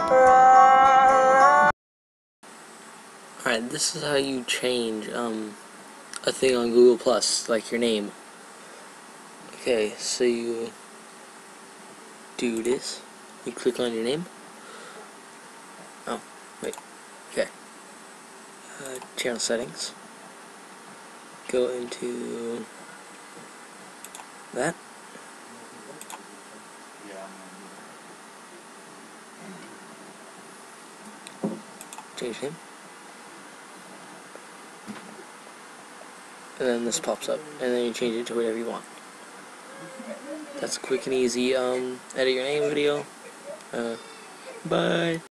Alright, this is how you change a thing on Google Plus, like your name. Okay, so you do this. You click on your name. Oh, wait. Okay. Channel settings. Go into that. Change name. And then this pops up. And then you change it to whatever you want. That's a quick and easy edit your name video. Bye.